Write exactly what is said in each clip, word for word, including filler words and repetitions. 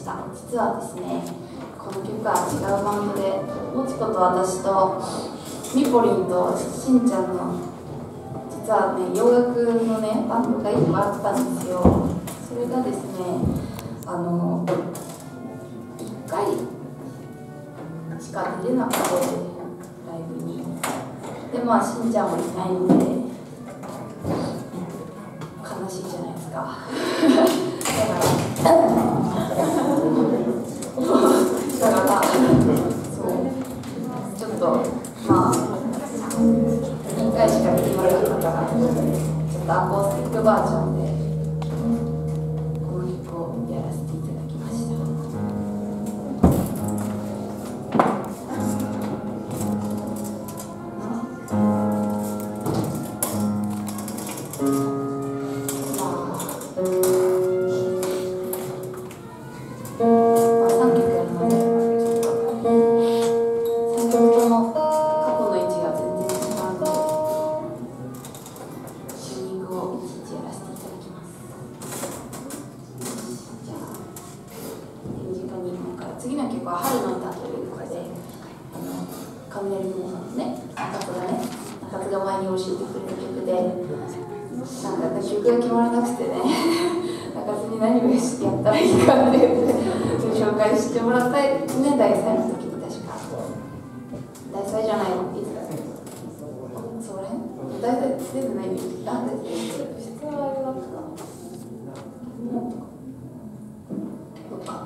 した。実はですね、この曲は違うバンドで、もちこと私とみぽりんとしんちゃんの実はね、洋楽のね、バンドがいっこあったんですよ。それがですね、あのいっかいしか出れなくて、ライブに。で、まあ、しんちゃんもいないので、悲しいじゃないですか。だから、だから、そう、ちょっと、まあ、いっかいしかできなかったから、ちょっとアコースティックバージョンで、この曲をやらせていただきました。次の曲は春の歌ということで、あの雷雲さんのね、中津がね、中津が前に教えてくれた曲で、なんか曲が決まらなくてね、中津に何をやったらいいかって言って紹介してもらったね、大祭の時に確か。大祭じゃないの、いつだっけ？それ？大祭出てないよ。あ、出てない。質問ありますか？とか。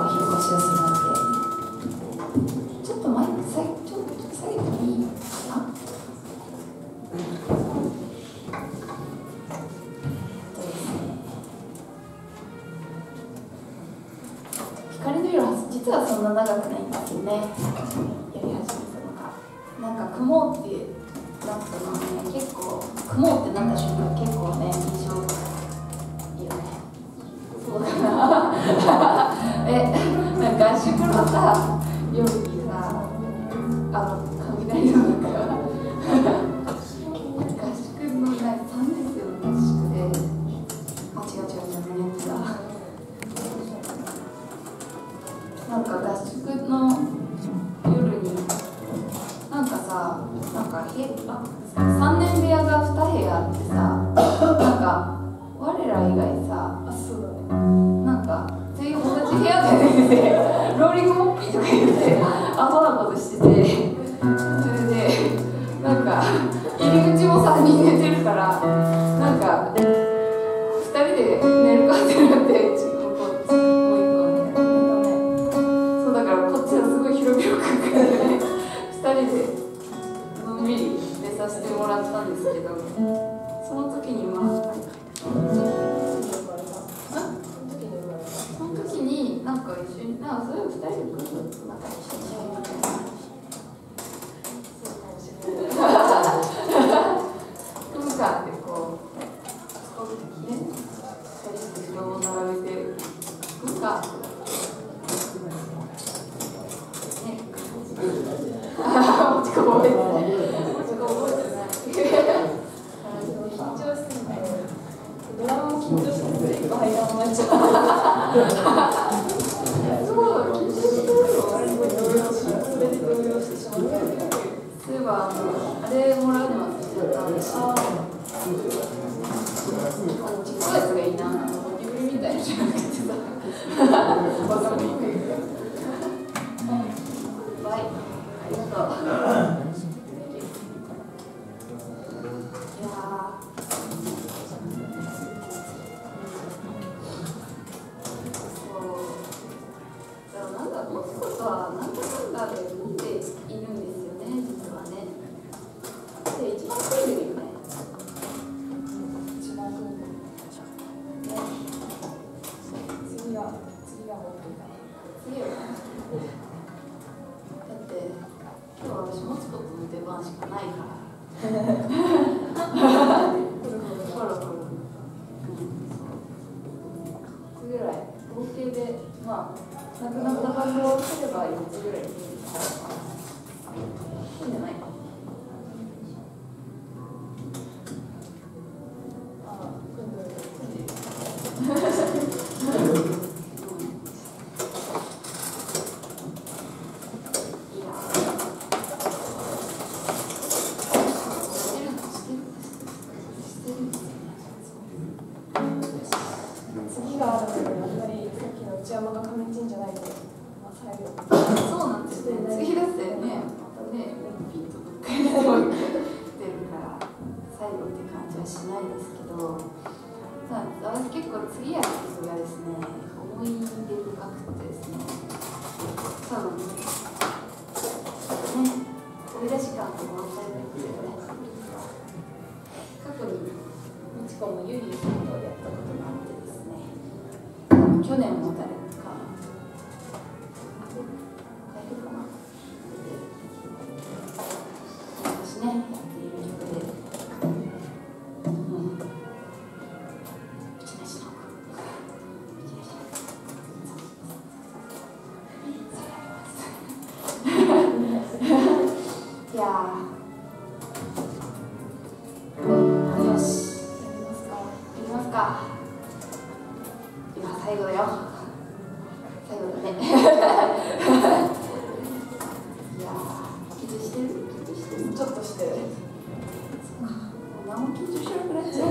引っ越しをするので、ちょっとマイクさちょっと下げてもいいかな。光の色は実はそんな長くないんですよね。やり始めたのがなんか雲ってなったのはね、結構雲ってなった瞬間結構ね印象いいよね。そうだなえなんか合宿のさ夜にさあの雷の中合宿のねさんねん生の合宿であ違う違う違うねだなんか合宿の夜になんかさなんかへあさんねん部屋がに部屋あってさなんか我ら以外さあそうだねなんか全員同じ部屋で寝ててローリングモッピーとか言ってアホなことしててそれでなんか入り口もさんにん寝てるからなんかふたりで寝るかってなってちょっとこっちもう一個ねそうだからこっちはすごい広々空間でねふたりでのんびり寝させてもらったんですけどその時にまあその時になんか一緒になんかそれをふたりで来るとまた一緒にしようみたいなそうかもしれない空間でこうねふたりで布団を並べて空間ねああ落ちこぼれてない落ちこぼれてない緊張してるねドラマも緊張してるいっぱい入らんまっちゃうそう緊張してるよあれに動揺しそれで動揺してしまったそういえばあれもらうの忘れちゃったんですあのちっこいやつがいいなゴキブリみたいなじゃなくてさわかんないけどはいありがとういやなんだ持つことはなんだかんだで持っているんですよね、実はね。で、一番増えてるよね。一番増えてる。ね。次は、次は持ってない。次は、だって、今日は私持つことの出番しかないから。ほらほら。ぐらい、合計で、まあ、なくなった場所をすればよっつぐらいいいんじゃないか。ああ、今度次があるので、やっぱりさっきの内山が亀チンじゃないと、まあ、最後。そうなんですね。次だったよね。またね、ピッとどっかに出るから、最後って感じはしないですけど、私結構次やることがですね、思い出深くてですね、多分、ね、飛び出し感ともされてるんですよね。過去に、みちこもゆりさんとやったことがあってですね、去年も誰か、変えるかな私ね、やっている曲で、うん、うちなしの句、うちなしの句、それやります。いやー、よし、やりますか、やりますか。今最後だよ。最後だね。いやー、緊張してる？緊張してる？ちょっとしてる。何も緊張しなくなっちゃう。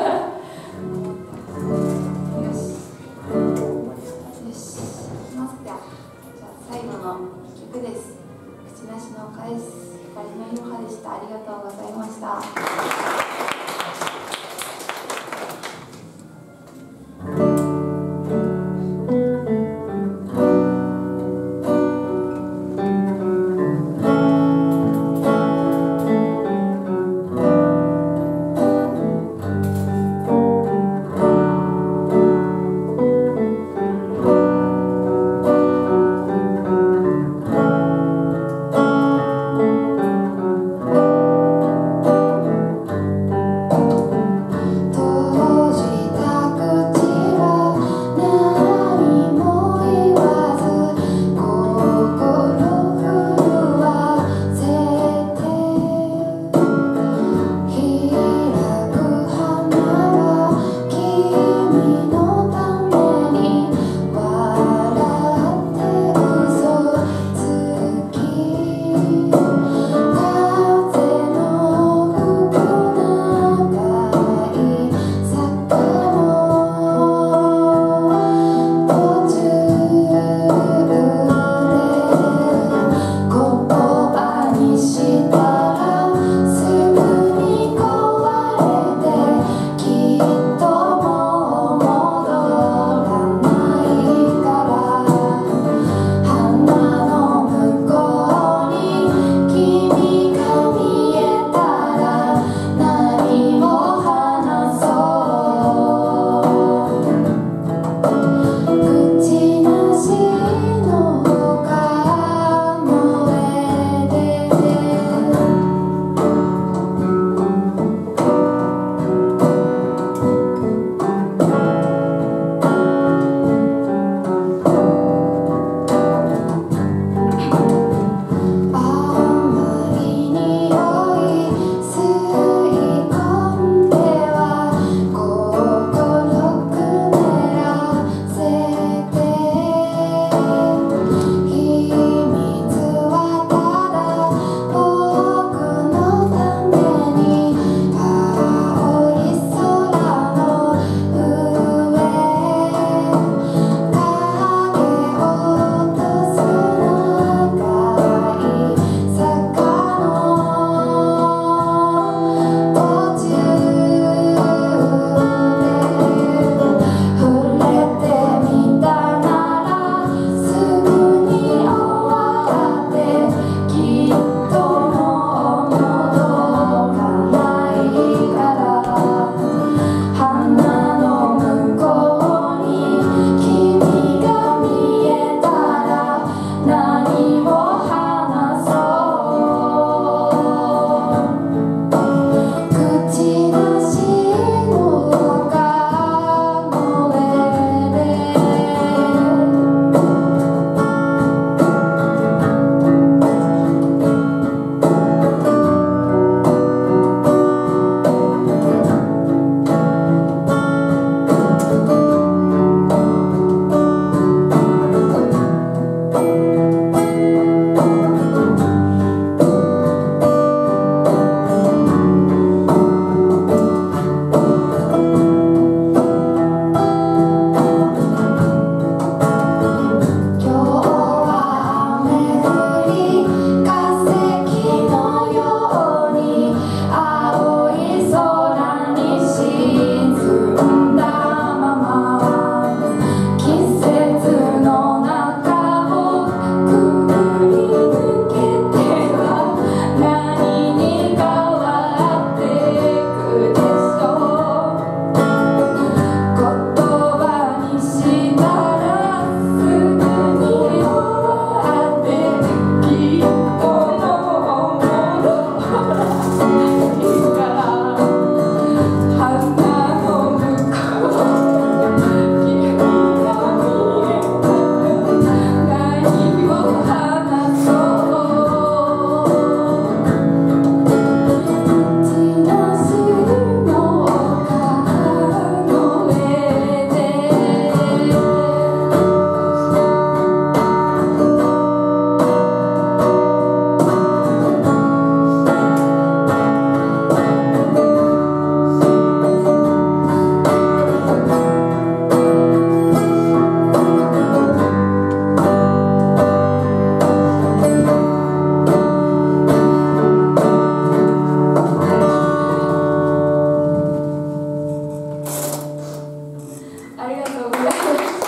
よし。よし。いきますか。じゃあ最後の曲です。口なしの丘です。光のいろはでした。ありがとうございました。 ありがとうございます。